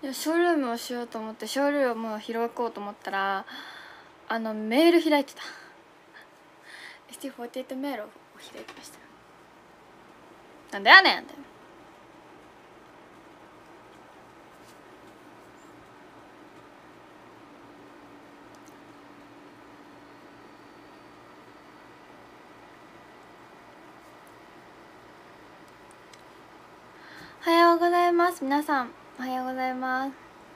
いやショールームをしようと思ってショールームを開こうと思ったらメール開いてた。 ST48 メールを開いてました。なんだやねんって。おはようございます皆さん、おはようございます。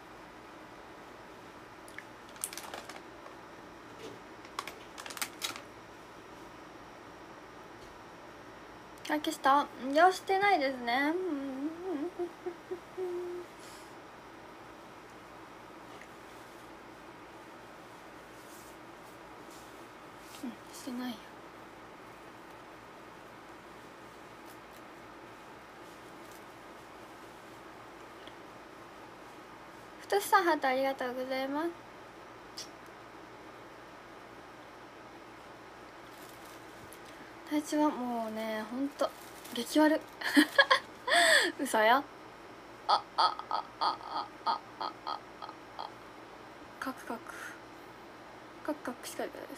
消した？いやしてないですね。してないよ。ふとしさんハートありがとうございます。体調はもうねほんと激悪嘘よ。カクカクカクカクしかりです。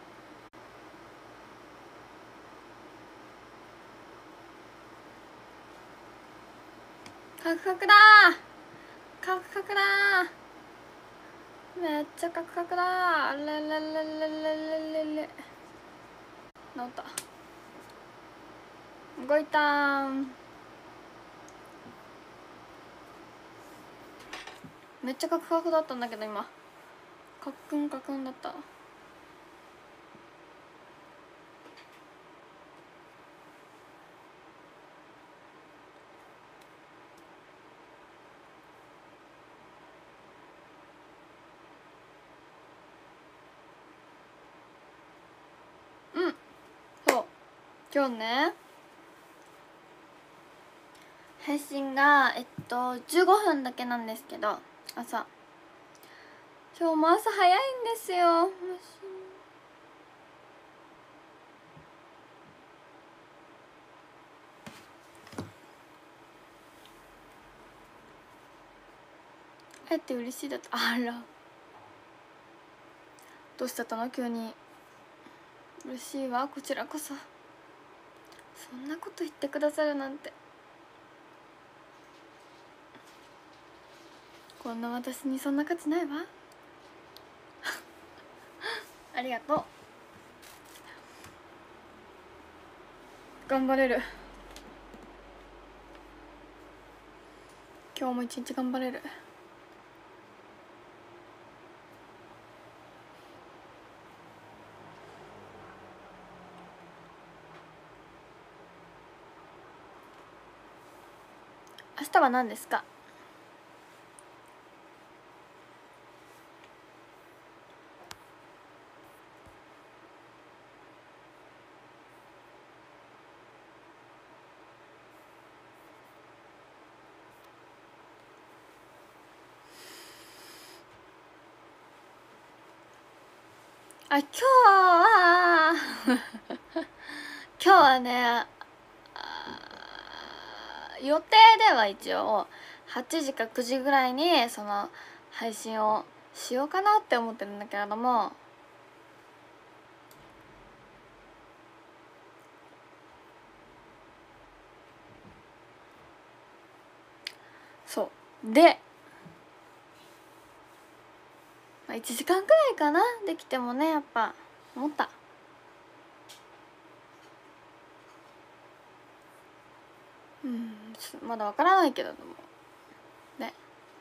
カクカクだー、カクカクだー、めっちゃカクカクだー。あれれれれれれれれ治った。動いたー。めっちゃカクカクだったんだけど今カクンカクンだった。うんそう今日ね配信が15分だけなんですけど朝、今日も朝早いんですよ。会えて嬉しいだった。あらどうしちゃったの急に。嬉しいわこちらこそ。そんなこと言ってくださるなんて。こんな私にそんな価値ないわありがとう。頑張れる。今日も一日頑張れる。明日は何ですか？今日は今日はね予定では一応8時か9時ぐらいにその配信をしようかなって思ってるんだけれども、そうで、1時間くらいかなできてもね、やっぱ思った。まだわからないけれどもね、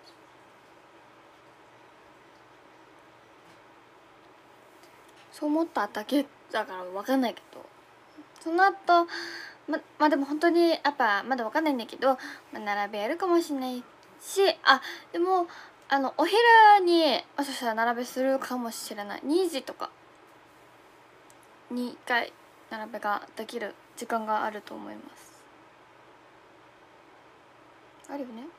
そう思っただけだからわかんないけど、その後まあでも本当にやっぱまだわかんないんだけど、並べやるかもしれないし、でもお昼にもしかしたら並べするかもしれない。2時とかに1回並べができる時間があると思います。あるよね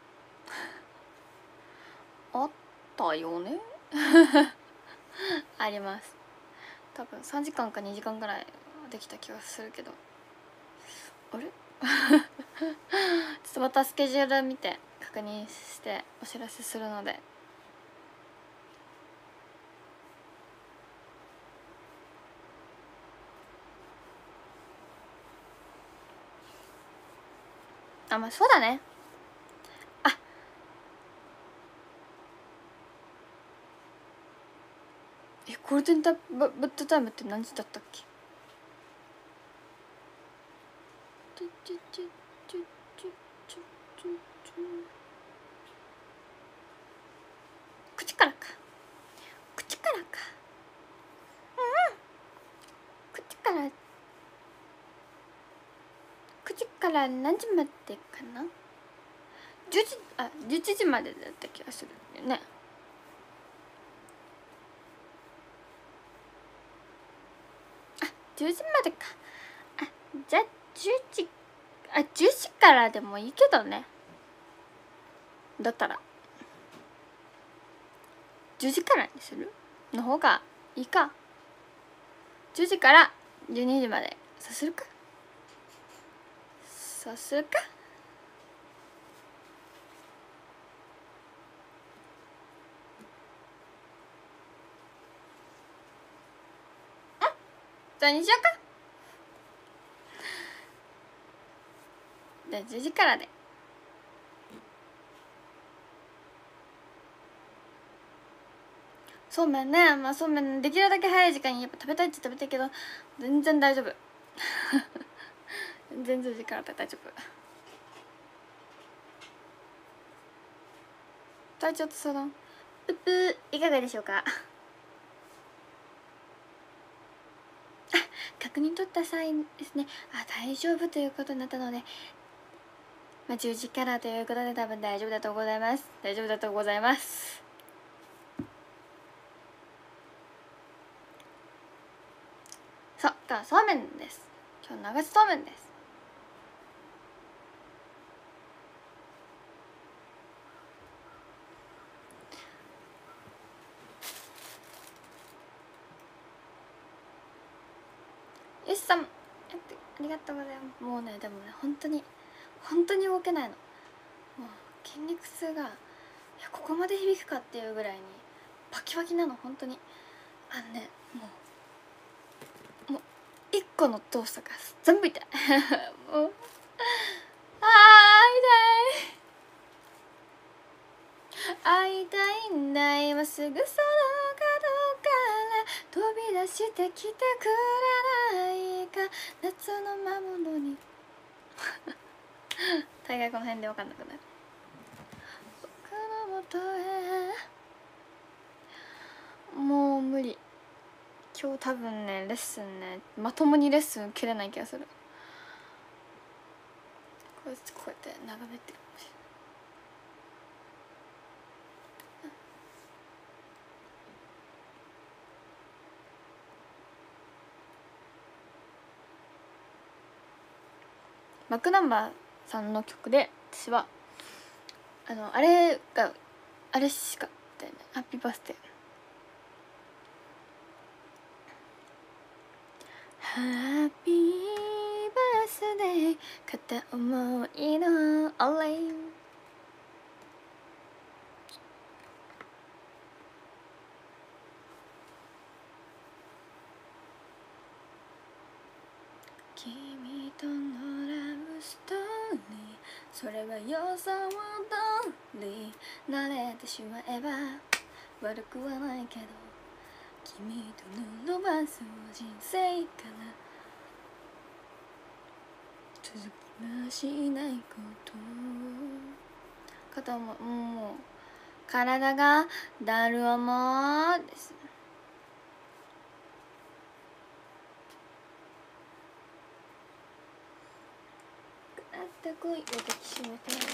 あったよねあります。多分3時間か2時間ぐらいできた気がするけど、あれちょっとまたスケジュール見て確認してお知らせするので。あ、まあそうだね。あ、ゴールデンブッドタイムって何時だったっけ。口からか。口からか。口から何時までかな。11時までだった気がするんだよね。あ、10時までか。あ、じゃあ10時からでもいいけどね。だったら10時からにするの方がいいか。10時から12時までそうするか。そうするか。それにしようか。じゃあ10時からで。そうめんね。まあそうめんできるだけ早い時間にやっぱ食べたいって食べたいけど、全然大丈夫。全然10時からで大丈夫。体調と相談。うぷいかがでしょうか。確認取った際ですね。大丈夫ということになったので、10時からということで多分大丈夫だとございます。大丈夫だとございます。そう、今日はそうめんです。今日流しそうめんです。よしさん、ありがとうございます。もうね、でもね、本当に動けないの。もう筋肉痛がここまで響くかっていうぐらいにパキパキなの。本当にもう一個の動作が全部痛い。もう会いたいんだ。今すぐその角から飛び出してきてくれないか。夏の魔物に大概この辺で分かんなくなる。僕のもとへ。もう無理。今日多分ねレッスンね、まともにレッスン受けれない気がする。こうやって眺めてるかもしれない。マックナンバーさんの曲で私はあれしかだよね。ハッピーバースデー。ハッピーバースデー片思いのお礼。君とのラブストーリー、それは予想通り慣れてしまえば悪くはないけど、君とのロマンスを人生から続きはしないことかと思う。もう体がだるおもです。あった恋を抱きしめて、好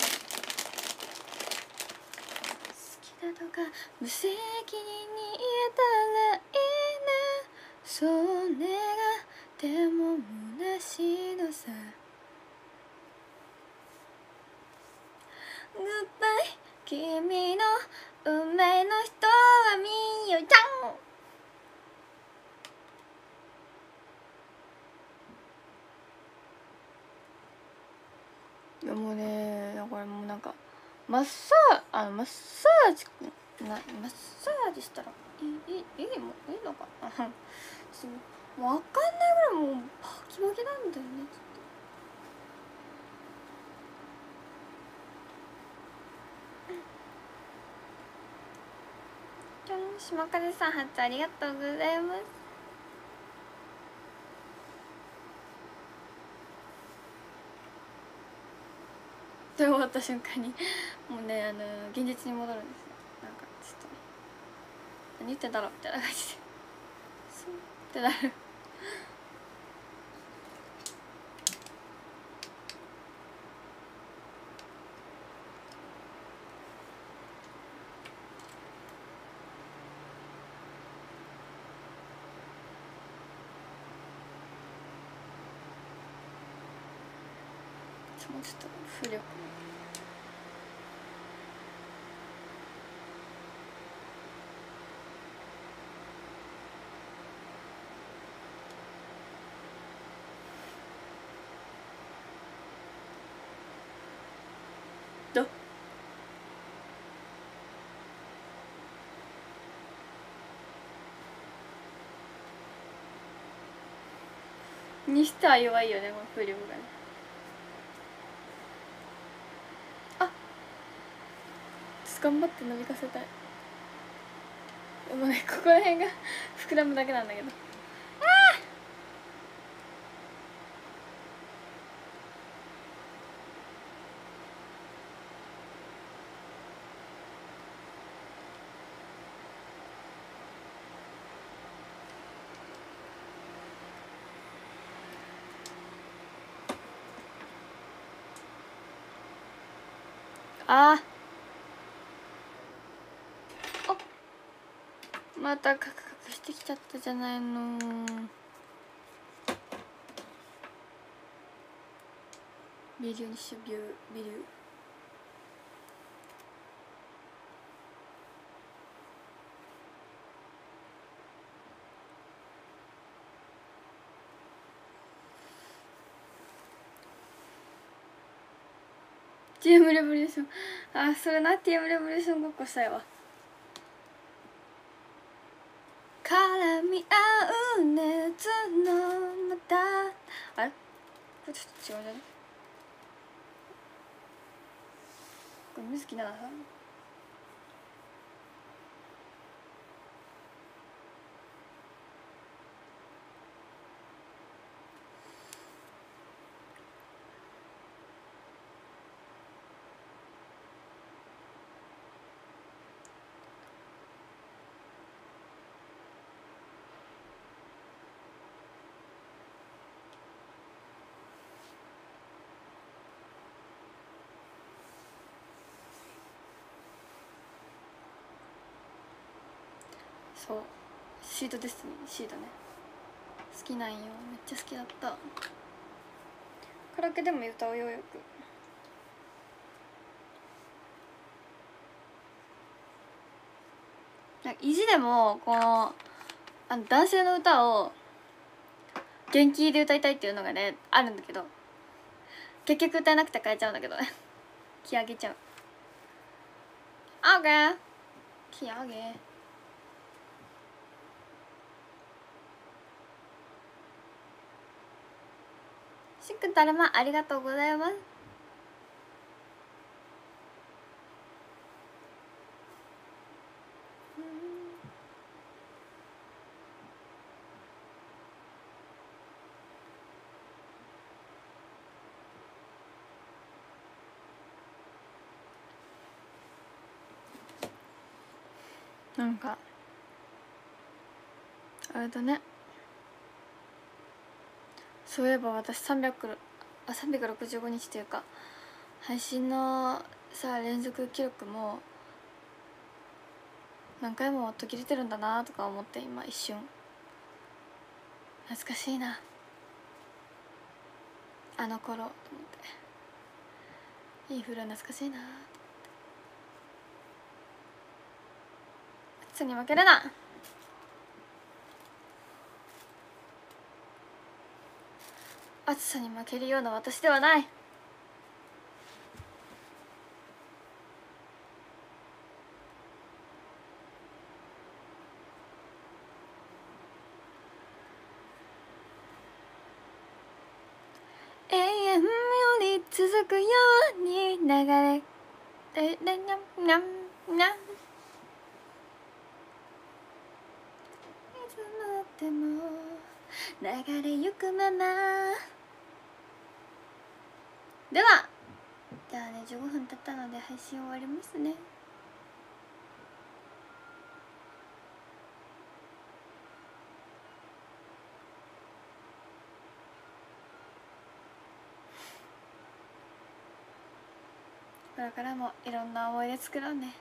きだとか無責任に言えたらいいな。それがでも虚しいのさ。グッバイ君の運命の人はみよちゃん。いやもうね、だからもうなんかマッサマッサージマッサージしたらいいのかなそうもう分かんないぐらいもうバキバキなんだよね。ちょっと島風さん初ありがとうございます。で終わった瞬間にもうね現実に戻るんですよ。なんかちょっと何言ってんだろうみたいな感じでそうってなる。もうちょっと浮力どにしては弱いよね、もう風力がね。あっ頑張って伸びかせたい。でもねここら辺が膨らむだけなんだけど。あまたカクカクしてきちゃったじゃないの。微流にしよう。微流TM レボリューション。あそれな TM レボリューションごっこしたいわ。絡み合う熱のまたあれこれちょっと違うじゃね。これ水木奈々さん。そうシードですね。シードね好きなんよ。めっちゃ好きだった。カラオケでも歌うよよく。意地でもこの男性の歌を元気で歌いたいっていうのがねあるんだけど、結局歌えなくて変えちゃうんだけどね気上げちゃう。オーケー気上げ。しっくんだるまありがとうございます。なんかあれだね、そういえば私365日というか配信のさ連続記録も何回も途切れてるんだなとか思って今一瞬懐かしいなあの頃と思っていい風呂懐かしいな。暑さに負けるな。暑さに負けるような私ではない。 続くように流れてなにゃんにゃんにゃん、いつまでも流れゆくまま。ではじゃあね、15分経ったので配信終わりますね。これからもいろんな思い出作ろうね。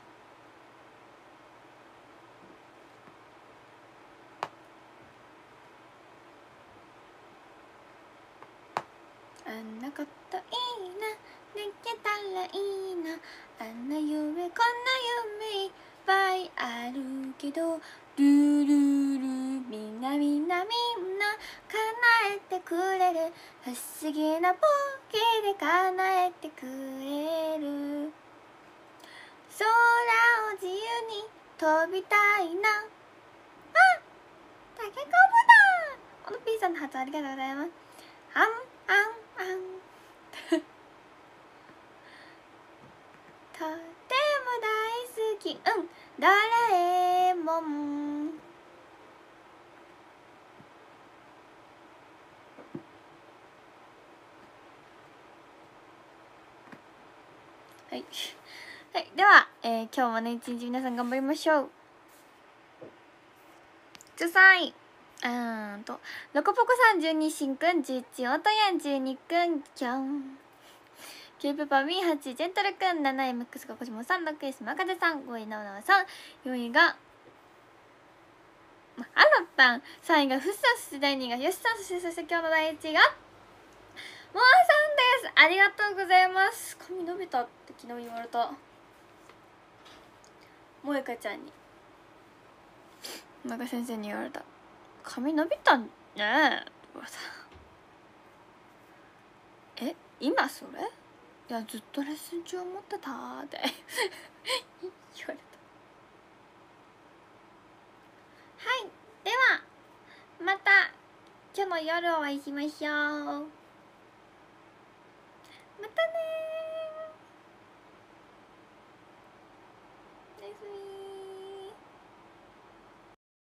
あんなこといいな、できたらいいな、あんな夢こんな夢いっぱいあるけど、ルールールみんなみんなみんな叶えてくれる、不思議なボケで叶えてくれる、空を自由に飛びたいな。あ、タケコブだ。この P さんの発音ありがとうございます。あんあんあんとても大好き、ドラえもん。はい、はい、では、今日もね一日皆さん頑張りましょう。ロコポコさん12しんくん11、おとやん12くんキョン、キュープパミン8、ジェントルくん7、MX がこしもさん、6、S マカゼさん、5位なおなおさん、4位がアロタン、3位がフッサス、第2位がヨシさん、そして今日の第1位がモアさんです。ありがとうございます。髪伸びたって昨日言われた。萌香ちゃんに、萌香先生に言われた。髪伸びたねとかさ、今それ、いやずっとレッスン中思ってたって言われた。はい、ではまた今日の夜お会いしましょう。またねー。おやすみ。